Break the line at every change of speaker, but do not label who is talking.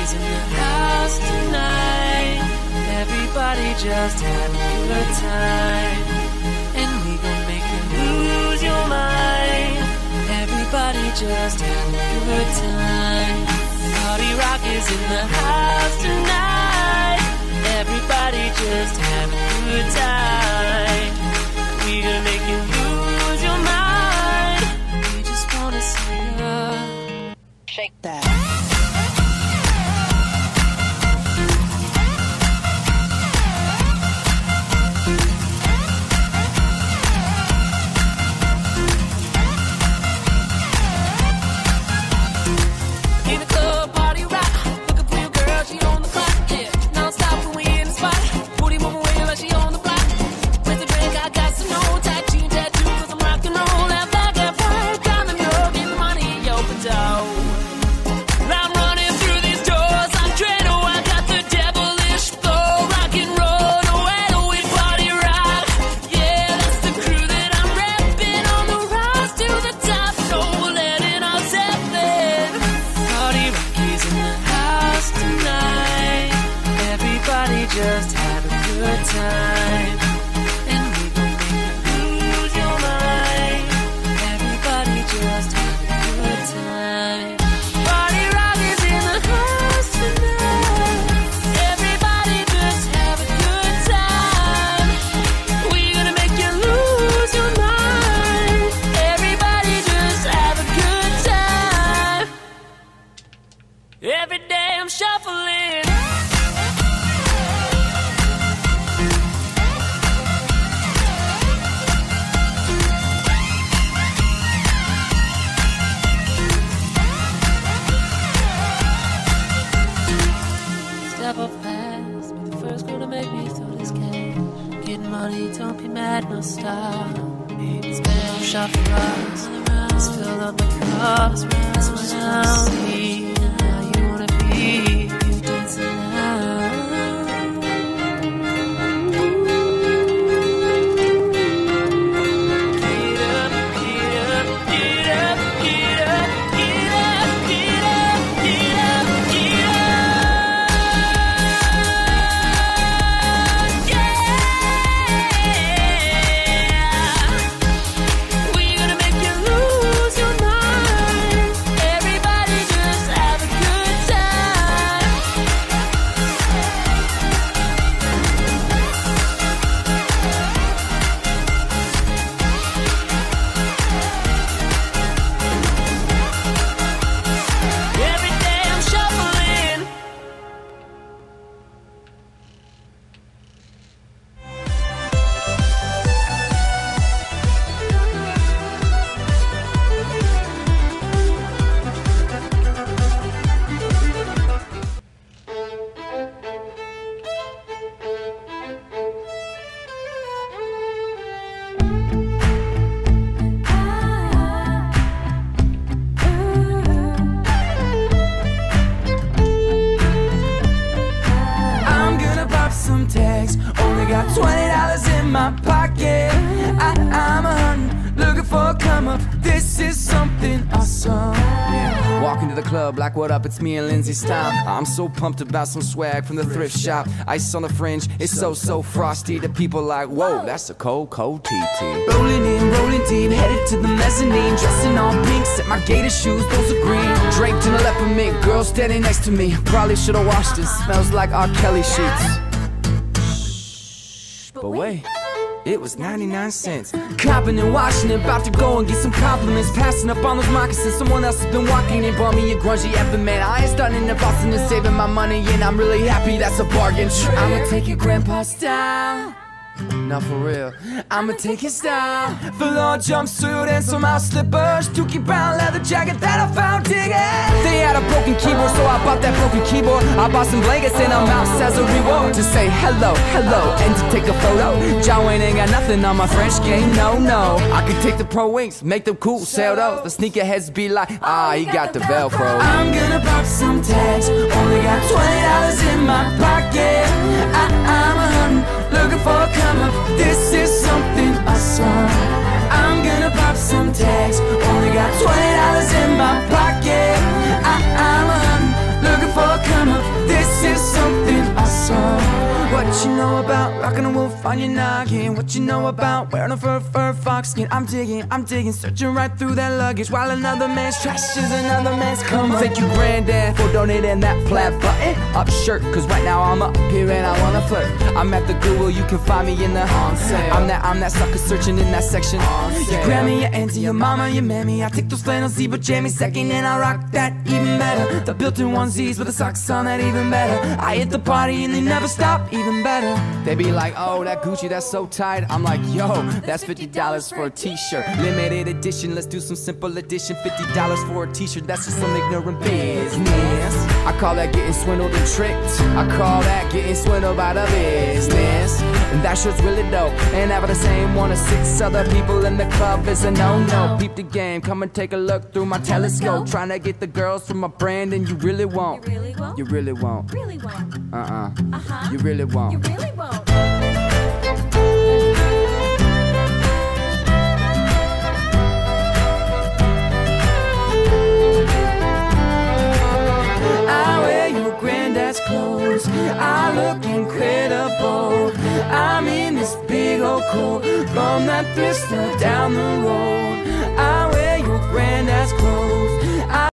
Rocky's in the house tonight. Everybody just have a good time, and we gon' make you lose your mind. Everybody just have a good time. Party Rock is in the house tonight. Everybody just have a good time. We gonna make you lose your mind. We just wanna see ya shake that. Just have a good time, and we gon' make you lose your mind. Everybody just have a good time. Party Rock is in the house tonight. Everybody just have a good time. We gonna make you lose your mind. Everybody just have a good time. Every day I'm shuffling. Step up fast, be the first girl to make me throw this cash. Getting money, don't be mad, no stop. It's been no shot for us. Let's fill up the cups, that's what I'll need. How you wanna be, you dancing now. Only got $20 in my pocket. I'm a hunting, looking for a come up. This is something awesome. Yeah. Walking to the club like, what up, it's me and Lindsay Stein. I'm so pumped about some swag from the thrift shop. Ice on the fringe, it's so frosty. The people like, whoa, that's a cold TT. Rolling in, rolling deep, headed to the mezzanine. Dressing all pink, set my gator shoes, those are green. Draped in a leopard mink, girl standing next to me. Probably should've washed this, smells like R. Kelly sheets. But wait, it was 99 cents. Copping and washing it, about to go and get some compliments. Passing up on those moccasins, someone else has been walking and bought me a grungy effing man. I ain't starting to Boston and saving my money, and I'm really happy that's a bargain. I'ma take your grandpa style. Not for real, I'ma take his style. Velour jumpsuit and some house slippers, Dookie brown leather jacket that I found digging. They had a broken keyboard, so I bought that broken keyboard. I bought some blankets and a mouse as a reward. To say hello, hello, and to take a photo. John Wayne ain't got nothing on my French game, no. I could take the pro wings, make them cool, sell those. The sneakerheads be like, he got the Velcro. I'm gonna pop some tags, only got $20 in my pocket. I'm a hunting, looking for a come up. This is something awesome. I'm gonna pop some tags, only got $20 in my pocket. I'm a hunting, looking for a come up. you know about rocking a wolf on your noggin? What you know about wearing a fur fox skin? I'm digging, searching right through that luggage, while another man's trash is another man's come up. Thank you, granddad, for donating that plaid button up shirt, cause right now I'm up here and I wanna flirt. I'm at the Goodwill, you can find me in the on sale. I'm that sucker searching in that section. Your Grammy, your auntie, your mama, your mammy. I take those flannel zebra jammies second and I rock that even better. The built-in onesies with the socks on, that even better. I hit the party and they never stop, even better. They be like, oh, that Gucci, that's so tight. I'm like, yo, that's $50 for a t-shirt. Limited edition, let's do some simple addition. $50 for a t-shirt, that's just some ignorant business. I call that getting swindled and tricked. I call that getting swindled by the business. And that shirt's really dope, and having the same one as 6 other people in the club is a no-no. Peep the game, come and take a look through my telescope. Trying to get the girls from my brand, and you really won't.
You really won't?
You really won't.
Really won't.
You really won't.
You really won't.
I wear your granddad's clothes, I look incredible. I'm in this big old coat from that thrift store down the road. I wear your granddad's clothes,